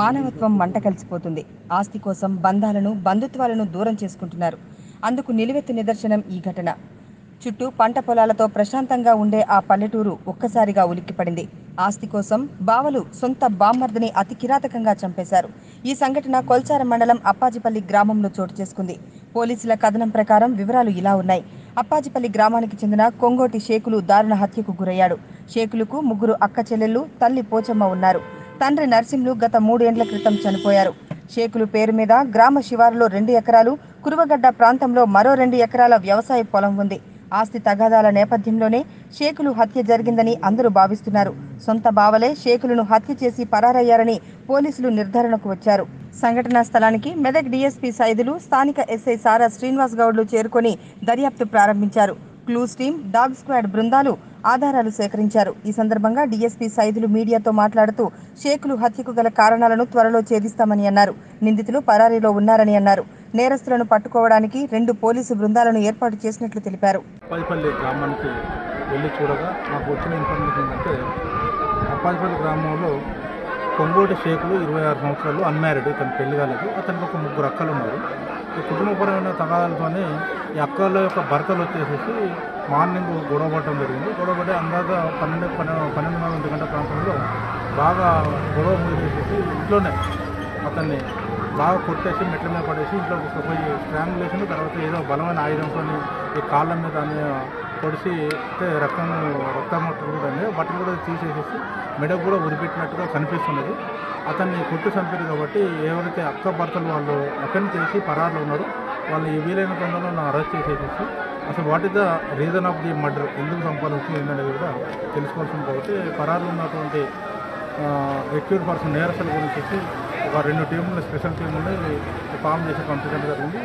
మానవత్వం మంట కలిసిపోతుంది. ఆస్తి కోసం బంధాలను, బంధుత్వాలను దూరం చేసుకుంటున్నారు. అందుకు నిలువెత్తు నిదర్శనం ఈ ఘటన. చుట్టూ పంట పొలాలతో ప్రశాంతంగా ఉండే ఆ పల్లెటూరు ఒక్కసారిగా ఉలిక్కిపడింది. ఆస్తి కోసం బావలు సొంత బామ్మర్దిని అతి కిరాతకంగా చంపేశారు. ఈ సంఘటన కొల్చారం మండలం అప్పాజిపల్లి గ్రామంలో చోటు చేసుకుంది. పోలీసుల కథనం ప్రకారం వివరాలు ఇలా ఉన్నాయి. అప్పాజిపల్లి గ్రామానికి చెందిన కొంగోటి షేకులు దారుణ హత్యకు గురయ్యాడు. షేకులకు ముగ్గురు అక్క చెల్లెళ్ళు, తల్లి పోచమ్మ ఉన్నారు. తండ్రి నర్సింలు గత 3 ఏండ్ల క్రితం చనిపోయారు. షేకులు పేరు మీద గ్రామ శివారులో 2 ఎకరాలు, కురువగడ్డ ప్రాంతంలో మరో 2 ఎకరాల వ్యవసాయ పొలం ఉంది. ఆస్తి తగాదాల నేపథ్యంలోనే షేకులు హత్య జరిగిందని అందరూ భావిస్తున్నారు. సొంత బావలే షేకులను హత్య చేసి పరారయ్యారని పోలీసులు నిర్ధారణకు వచ్చారు. సంఘటనా స్థలానికి మెదక్ డీఎస్పీ సైదులు, స్థానిక ఎస్ఐ సారా శ్రీనివాస్ గౌడ్లు చేరుకొని దర్యాప్తు ప్రారంభించారు. క్లూస్ టీం, డాగ్ స్క్వాడ్ బృందాలు ఆధారాలు సేకరించారు. ఈ సందర్భంగా డీఎస్పీ సైదులు మీడియాతో మాట్లాడుతూ షేకులు హత్యకు గల కారణాలను త్వరలో ఛేదిస్తామని అన్నారు. నిందితులు పరారీలో ఉన్నారని అన్నారు. నేరస్తులను పట్టుకోవడానికి 2 పోలీసు బృందాలను ఏర్పాటు చేసినట్లు తెలిపారు. అప్పాజిపల్లి గ్రామానికి వెళ్ళి చూడగా నాకు వచ్చిన ఇన్ఫర్మేషన్ ఏంటంటే, అప్పాజిపల్లి గ్రామంలో కొంగోటి షేకులు 26 సంవత్సరాలు, అన్మ్యారీడ్, ఇతను పెళ్లి కాలేదు. అతనికి ఒక 3 అక్కలు ఉన్నారు. ఈ కుటుంబపరమైన తగాదాలతోనే ఈ అక్కల యొక్క భర్తలు వచ్చేసేసి మార్నింగ్ గొడవపడటం జరిగింది. గొడవపడి అందాక 12 గంటల ప్రాంతంలో బాగా గొడవ ముగిసేసి ఇంట్లోనే అతన్ని బాగా కొట్టేసి మెట్ల మీద పడేసి ఇంట్లో పోయి స్ట్రాంగులేషన్, తర్వాత ఏదో బలమైన ఆయుధంతో ఈ కాళ్ళ మీద పొడిచి రక్తం కూడా బట్టలు కూడా తీసేసేసి మెడకు కూడా ఉరిపెట్టినట్టుగా కనిపిస్తున్నది. అతన్ని కొట్టి చంపారు కాబట్టి ఎవరైతే అక్క భర్తలు వాళ్ళు అటెంప్ట్ చేసి పరారులో ఉన్నారు, వాళ్ళు వీలైన తొందరలో అరెస్ట్ చేసేసి అసలు what is the reason of the murder, ఎందుకు చంపాల్సి వచ్చిందనేది కూడా తెలుసుకోవాల్సింది. కాబట్టి పరారులో ఉన్నటువంటి ఎక్యూర్డ్ పర్సన్ నేరస్తుల గురించి ఒక 2 టీములు, స్పెషల్ టీములు ఫామ్ చేసి పంపించడం జరిగింది.